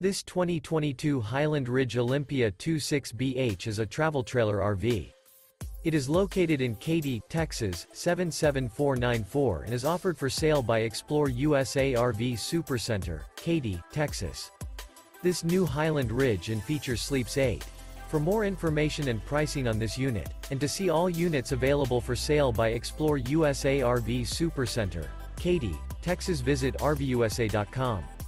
This 2022 Highland Ridge Olympia 26BH is a travel trailer RV. It is located in Katy, Texas, 77494 and is offered for sale by ExploreUSA RV Supercenter, Katy, Texas. This new Highland Ridge and features Sleeps 8. For more information and pricing on this unit, and to see all units available for sale by ExploreUSA RV Supercenter, Katy, Texas, visit RVUSA.com.